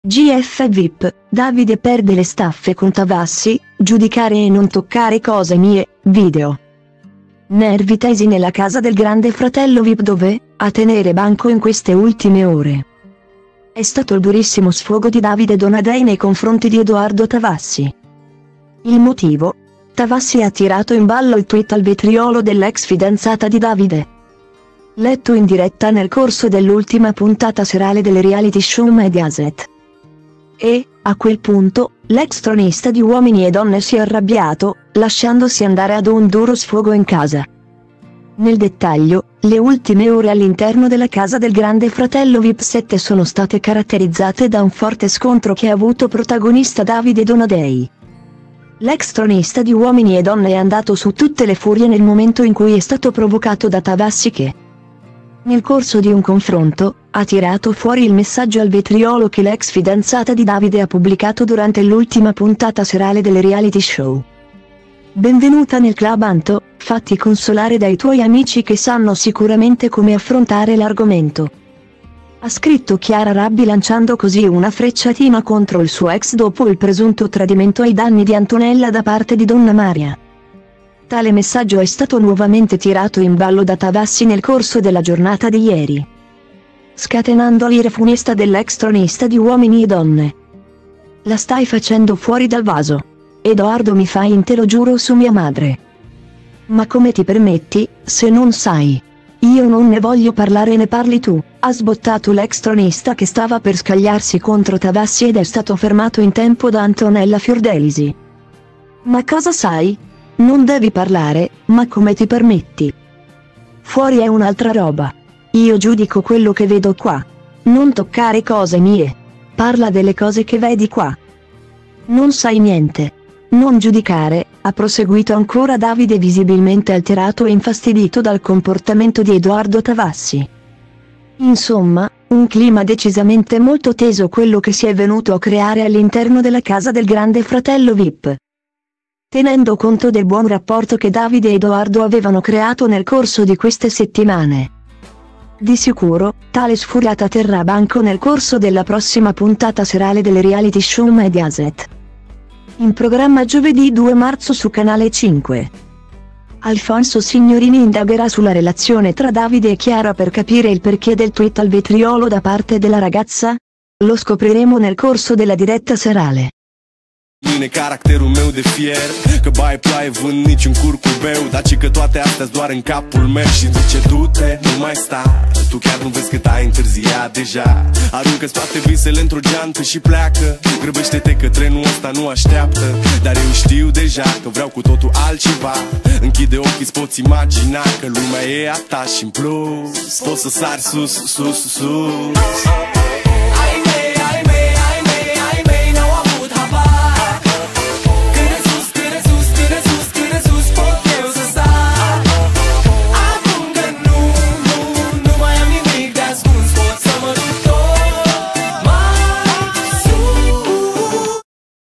GF VIP, Davide perde le staffe con Tavassi, giudicare e non toccare cose mie, video. Nervi tesi nella casa del grande fratello VIP dove, a tenere banco in queste ultime ore, è stato il durissimo sfogo di Davide Donadei nei confronti di Edoardo Tavassi. Il motivo? Tavassi ha tirato in ballo il tweet al vetriolo dell'ex fidanzata di Davide, letto in diretta nel corso dell'ultima puntata serale del reality show Mediaset. E, a quel punto, l'ex tronista di Uomini e Donne si è arrabbiato, lasciandosi andare ad un duro sfogo in casa. Nel dettaglio, le ultime ore all'interno della casa del grande fratello VIP 7 sono state caratterizzate da un forte scontro che ha avuto protagonista Davide Donadei. L'ex tronista di Uomini e Donne è andato su tutte le furie nel momento in cui è stato provocato da Tavassi che, nel corso di un confronto, ha tirato fuori il messaggio al vetriolo che l'ex fidanzata di Davide ha pubblicato durante l'ultima puntata serale del reality show. Benvenuta nel club Anto, fatti consolare dai tuoi amici che sanno sicuramente come affrontare l'argomento. Ha scritto Chiara Rabbi lanciando così una frecciatina contro il suo ex dopo il presunto tradimento ai danni di Antonella da parte di Donna Maria. Tale messaggio è stato nuovamente tirato in ballo da Tavassi nel corso della giornata di ieri, scatenando l'ira funesta dell'ex tronista di Uomini e Donne. La stai facendo fuori dal vaso. Edoardo mi fai in te lo giuro su mia madre. Ma come ti permetti, se non sai? Io non ne voglio parlare, ne parli tu, ha sbottato l'ex tronista che stava per scagliarsi contro Tavassi ed è stato fermato in tempo da Antonella Fiordelisi. Ma cosa sai? Non devi parlare, ma come ti permetti? Fuori è un'altra roba. Io giudico quello che vedo qua. Non toccare cose mie. Parla delle cose che vedi qua. Non sai niente. Non giudicare, ha proseguito ancora Davide visibilmente alterato e infastidito dal comportamento di Edoardo Tavassi. Insomma, un clima decisamente molto teso quello che si è venuto a creare all'interno della casa del grande fratello VIP. Tenendo conto del buon rapporto che Davide e Edoardo avevano creato nel corso di queste settimane. Di sicuro, tale sfuriata terrà banco nel corso della prossima puntata serale del reality show Mediaset, in programma giovedì 2 marzo su Canale 5. Alfonso Signorini indagherà sulla relazione tra Davide e Chiara per capire il perché del tweet al vetriolo da parte della ragazza? Lo scopriremo nel corso della diretta serale. Mine caracterul meu de fier, că bai ploaie vând niciun curcubeu, dar ci că toate astea doar în capul meu. Și zice du-te, nu mai sta, tu chiar nu vezi cât ai întârziat deja. Aruncă-ți toate visele într-o geantă și pleacă. Grăbește-te că trenul ăsta nu așteaptă. Dar eu știu deja că vreau cu totul altceva. Închide ochii, îți poți imagina că lumea e a ta și în plus poți să sari sus, sus, sus.